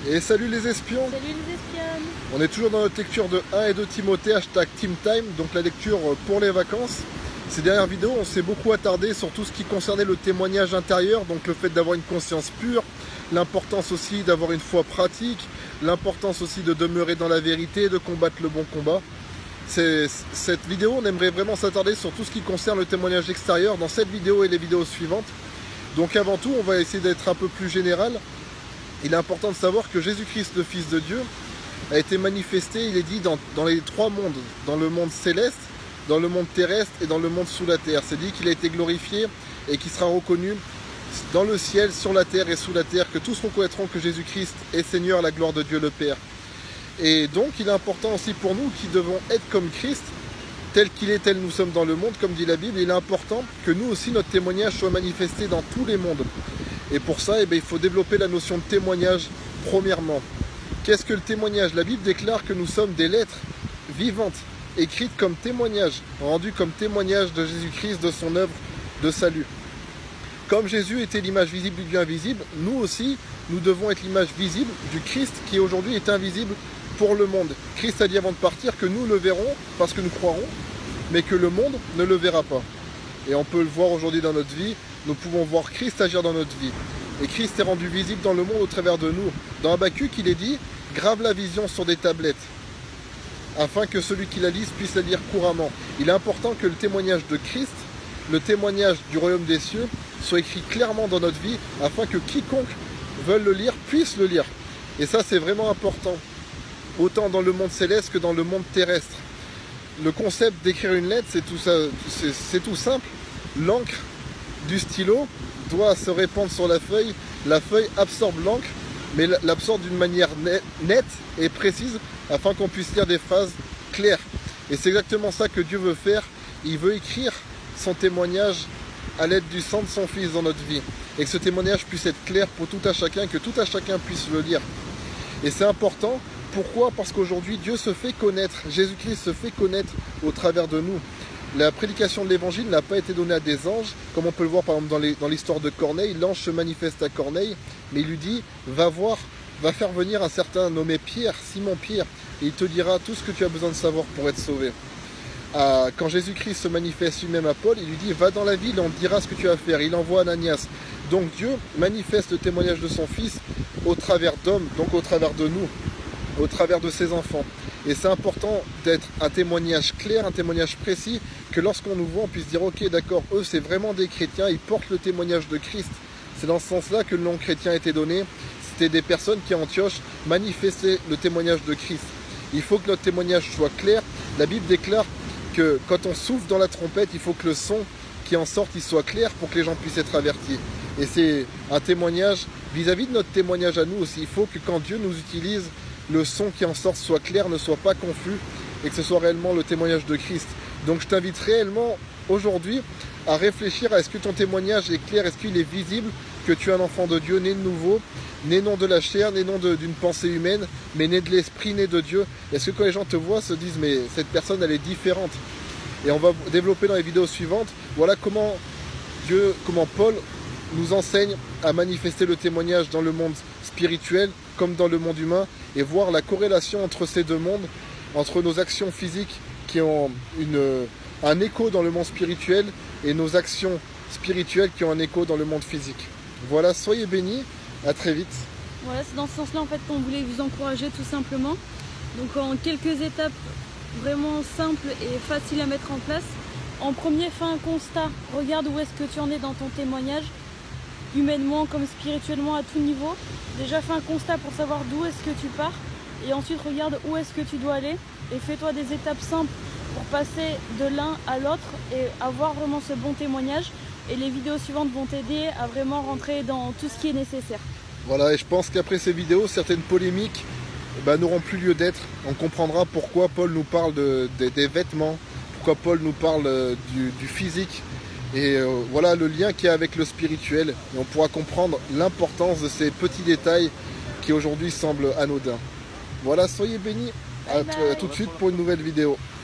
Et salut les espions. Salut les espionnes. On est toujours dans notre lecture de 1 et 2 Timothée, hashtag TeamTime, donc la lecture pour les vacances. Ces dernières vidéos, on s'est beaucoup attardé sur tout ce qui concernait le témoignage intérieur, donc le fait d'avoir une conscience pure, l'importance aussi d'avoir une foi pratique, l'importance aussi de demeurer dans la vérité, de combattre le bon combat. Cette vidéo, on aimerait vraiment s'attarder sur tout ce qui concerne le témoignage extérieur dans cette vidéo et les vidéos suivantes. Donc avant tout, on va essayer d'être un peu plus général. Il est important de savoir que Jésus-Christ, le Fils de Dieu, a été manifesté, il est dit, dans les trois mondes, dans le monde céleste, dans le monde terrestre et dans le monde sous la terre. C'est dit qu'il a été glorifié et qu'il sera reconnu dans le ciel, sur la terre et sous la terre, que tous reconnaîtront que Jésus-Christ est Seigneur à la gloire de Dieu le Père. Et donc il est important aussi pour nous qui devons être comme Christ, tel qu'il est, tel nous sommes dans le monde, comme dit la Bible. Il est important que nous aussi, notre témoignage soit manifesté dans tous les mondes. Et pour ça, il faut développer la notion de témoignage premièrement. Qu'est-ce que le témoignage? La Bible déclare que nous sommes des lettres vivantes, écrites comme témoignage, rendues comme témoignage de Jésus-Christ, de son œuvre de salut. Comme Jésus était l'image visible du Dieu invisible, nous aussi, nous devons être l'image visible du Christ qui aujourd'hui est invisible pour le monde. Christ a dit avant de partir que nous le verrons parce que nous croirons, mais que le monde ne le verra pas. Et on peut le voir aujourd'hui dans notre vie, nous pouvons voir Christ agir dans notre vie. Et Christ est rendu visible dans le monde au travers de nous. Dans Habacuc, il est dit, grave la vision sur des tablettes, afin que celui qui la lise puisse la lire couramment. Il est important que le témoignage de Christ, le témoignage du royaume des cieux, soit écrit clairement dans notre vie, afin que quiconque veuille le lire puisse le lire. Et ça, c'est vraiment important, autant dans le monde céleste que dans le monde terrestre. Le concept d'écrire une lettre, c'est tout simple. L'encre du stylo doit se répandre sur la feuille absorbe l'encre, mais l'absorbe d'une manière nette et précise, afin qu'on puisse lire des phrases claires. Et c'est exactement ça que Dieu veut faire. Il veut écrire son témoignage à l'aide du sang de son Fils dans notre vie. Et que ce témoignage puisse être clair pour tout à chacun, que tout à chacun puisse le lire. Et c'est important. Pourquoi? Parce qu'aujourd'hui, Dieu se fait connaître. Jésus-Christ se fait connaître au travers de nous. La prédication de l'évangile n'a pas été donnée à des anges, comme on peut le voir par exemple dans l'histoire de Corneille. L'ange se manifeste à Corneille, mais il lui dit, va faire venir un certain nommé Pierre, Simon Pierre, et il te dira tout ce que tu as besoin de savoir pour être sauvé. Quand Jésus-Christ se manifeste lui-même à Paul, il lui dit, va dans la ville, on te dira ce que tu as à faire. Il envoie Ananias. Donc Dieu manifeste le témoignage de son Fils au travers d'hommes, donc au travers de nous, au travers de ses enfants. Et c'est important d'être un témoignage clair, un témoignage précis, que lorsqu'on nous voit, on puisse dire, ok, d'accord, eux c'est vraiment des chrétiens, ils portent le témoignage de Christ. C'est dans ce sens-là que le nom chrétien a été donné. C'était des personnes qui, à Antioche, manifestaient le témoignage de Christ. Il faut que notre témoignage soit clair. La Bible déclare que quand on souffle dans la trompette, il faut que le son qui en sorte, il soit clair pour que les gens puissent être avertis. Et c'est un témoignage vis-à-vis de notre témoignage à nous aussi. Il faut que quand Dieu nous utilise, le son qui en sorte soit clair, ne soit pas confus, et que ce soit réellement le témoignage de Christ. Donc je t'invite réellement aujourd'hui à réfléchir à est-ce que ton témoignage est clair, est-ce qu'il est visible, que tu es un enfant de Dieu, né de nouveau, né non de la chair, né non d'une pensée humaine, mais né de l'esprit, né de Dieu. Est-ce que quand les gens te voient, se disent mais cette personne elle est différente? Et on va développer dans les vidéos suivantes, voilà comment Paul nous enseigne à manifester le témoignage dans le monde spirituel comme dans le monde humain, et voir la corrélation entre ces deux mondes, entre nos actions physiques qui ont un écho dans le monde spirituel et nos actions spirituelles qui ont un écho dans le monde physique. Voilà, soyez bénis, à très vite. Voilà, c'est dans ce sens-là en fait qu'on voulait vous encourager tout simplement. Donc en quelques étapes vraiment simples et faciles à mettre en place. En premier, fais un constat, regarde où est-ce que tu en es dans ton témoignage, humainement comme spirituellement à tout niveau. Déjà fais un constat pour savoir d'où est-ce que tu pars, et ensuite regarde où est-ce que tu dois aller, et fais-toi des étapes simples pour passer de l'un à l'autre et avoir vraiment ce bon témoignage. Et les vidéos suivantes vont t'aider à vraiment rentrer dans tout ce qui est nécessaire. Voilà, et je pense qu'après ces vidéos, certaines polémiques n'auront plus lieu d'être. On comprendra pourquoi Paul nous parle des vêtements, pourquoi Paul nous parle du physique. Et voilà le lien qu'il y a avec le spirituel. Et on pourra comprendre l'importance de ces petits détails qui aujourd'hui semblent anodins. Voilà, soyez bénis. À tout de suite pour une nouvelle vidéo.